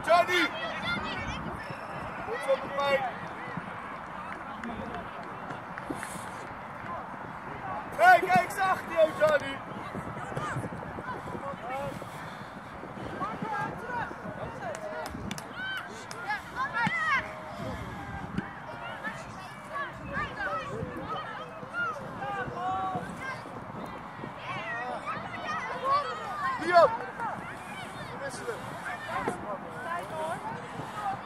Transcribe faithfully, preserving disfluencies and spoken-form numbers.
Johnny! Goed op de pijn. Hey, kijk eens achter jou, Johnny! Hier op! Wisselen.